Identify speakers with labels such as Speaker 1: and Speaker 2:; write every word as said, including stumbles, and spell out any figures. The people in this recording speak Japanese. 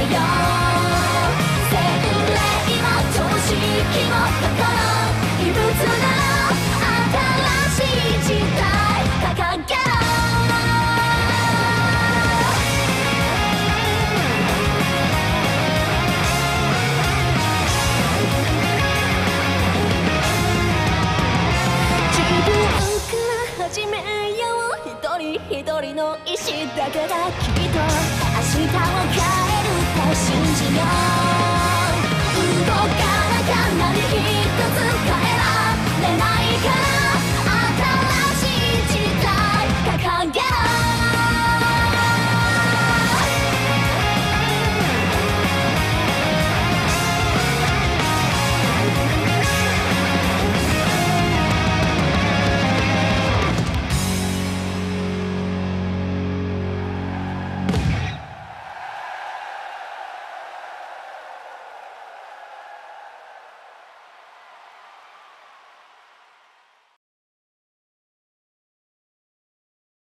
Speaker 1: よ。洗礼も常識も心異物な新しい時代掲げろ。自分から始めよう。一人一人の意志だけがきっと明日を変えると信じよう。